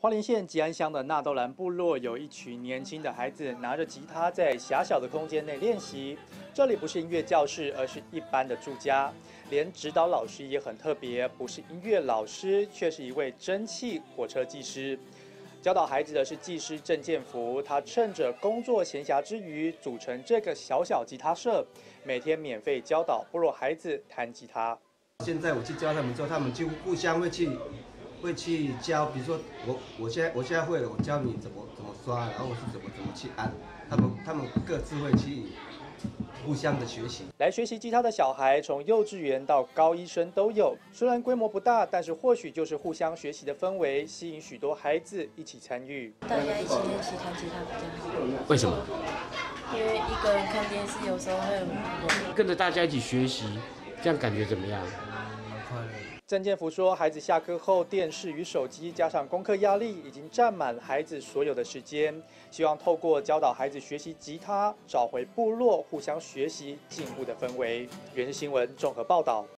花莲县吉安乡的纳豆兰部落有一群年轻的孩子拿着吉他在狭小的空间内练习。这里不是音乐教室，而是一般的住家。连指导老师也很特别，不是音乐老师，却是一位蒸汽火车技师。教导孩子的是技师郑建福，他趁着工作闲暇之余，组成这个小小吉他社，每天免费教导部落孩子弹吉他。 现在我去教他们之后，他们就互相会去教，比如说我现在会了，我教你怎么刷，然后我是怎么去按，他们各自会去互相的学习。 来学习吉他的小孩，从幼稚园到高一生都有。虽然规模不大，但是或许就是互相学习的氛围，吸引许多孩子一起参与。 大家一起练习弹吉他比较好。 为什么？ 因为一个人看电视有时候会很无聊。 跟着大家一起学习，这样感觉怎么样？ 蛮快乐的。 郑建福说，孩子下课后，电视与手机加上功课压力，已经占满孩子所有的时间。希望透过教导孩子学习吉他，找回部落互相学习进步的氛围。原是新闻综合报道。